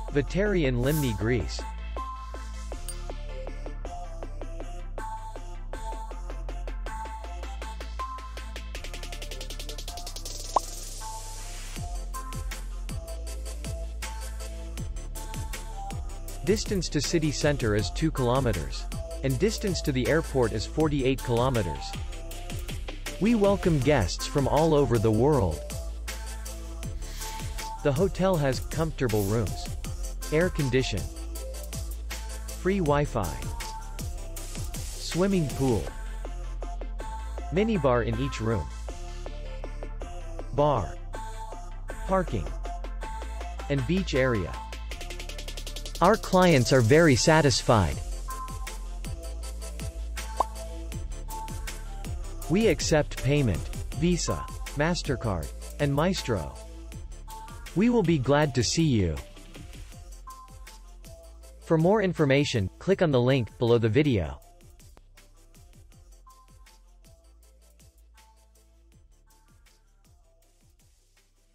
Vateri in Limne, Greece. Distance to city center is 2 kilometers. And distance to the airport is 48 kilometers. We welcome guests from all over the world. The hotel has comfortable rooms, air condition, free Wi-Fi, swimming pool, minibar in each room, bar, parking, and beach area. Our clients are very satisfied. We accept payment, Visa, MasterCard, and Maestro. We will be glad to see you. For more information, click on the link below the video.